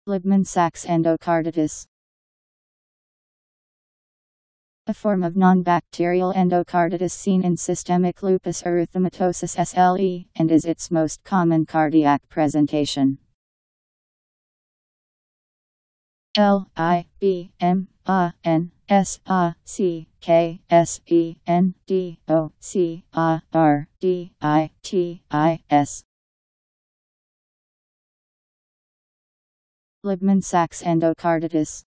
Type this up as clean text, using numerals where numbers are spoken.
Libman Sacks endocarditis. A form of non-bacterial endocarditis seen in systemic lupus erythematosus SLE, and is its most common cardiac presentation. Libman Sacks endocarditis. Libman Sacks endocarditis.